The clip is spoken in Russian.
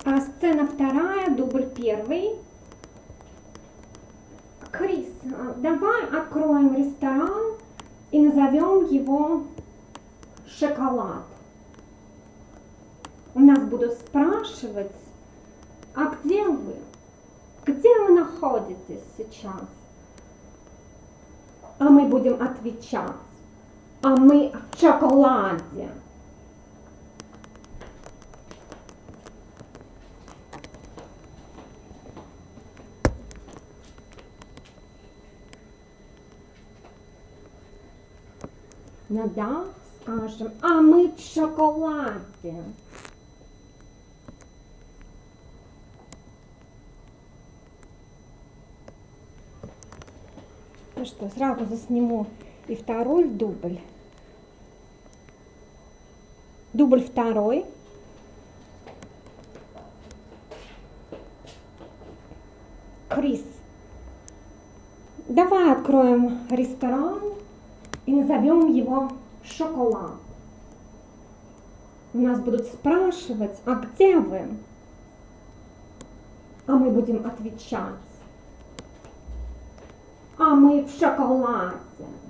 Сцена вторая, дубль первый. Крис, давай откроем ресторан и назовем его «Шоколад». У нас будут спрашивать, а где вы? Где вы находитесь сейчас? А мы будем отвечать, а мы в шоколаде. Ну да, скажем, а мы в шоколаде. Ну что, сразу засниму и второй дубль. Дубль второй. Крис, давай откроем ресторан и назовем его «Шоколад». У нас будут спрашивать, а где вы? А мы будем отвечать, а мы в шоколаде.